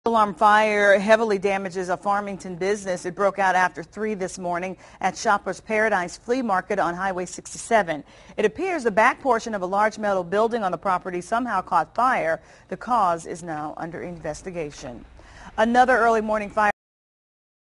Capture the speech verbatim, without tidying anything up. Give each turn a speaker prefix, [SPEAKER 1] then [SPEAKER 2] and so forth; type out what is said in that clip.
[SPEAKER 1] Alarm fire heavily damages a Farmington business. It broke out after three this morning at Shoppers Paradise Flea Market on Highway sixty-seven. It appears the back portion of a large metal building on the property somehow caught fire. The cause is now under investigation. Another early morning fire